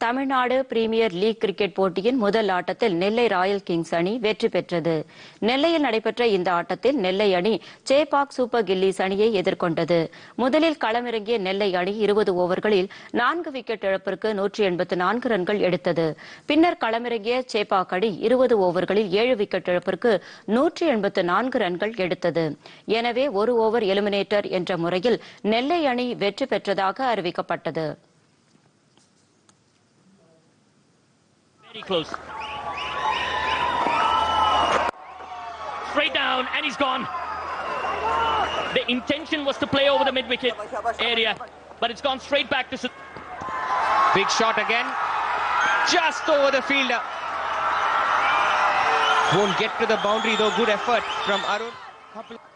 Tamil Nadu premier league cricket போட்டியின் முதல் ஆட்டத்தில் நெல்லை ராயல் கிங்ஸ் அணி வெற்றி பெற்றது. நெல்லையில் நடைபெற்ற இந்த ஆட்டத்தில் நெல்லை அணி சேப்பாக் சூப்பர் கில்லிஸ் அணியை எதிர்கொண்டது. முதலில் களமிறங்கிய நெல்லை அணி 20 ஓவர்களில் 4 விக்கெட் இழப்பிற்கு 184 ரன்கள் எடுத்தது. பின்னர் களமிறங்கிய சேப்பாக் அணி 20 ஓவர்களில் 7 விக்கெட் இழப்பிற்கு 184 ரன்கள் எடுத்தது. எனவே ஒரு ஓவர் எலிமினேட்டர் என்ற முறையில் நெல்லை அணி வெற்றி பெற்றதாக அறிவிக்கப்பட்டது. Very close. Straight down and he's gone. The intention was to play over the mid-wicket area, but it's gone straight back to... Big shot again. Just over the fielder. Won't get to the boundary though. Good effort from Arun.